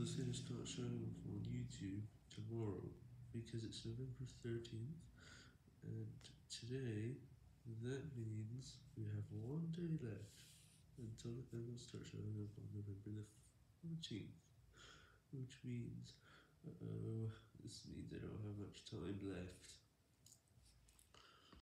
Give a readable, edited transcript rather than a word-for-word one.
is going to start showing off on YouTube tomorrow because it's November 13th, and today that means we have 1 day left until the film will start showing up on November the 14th, which means, this means I don't have much time left.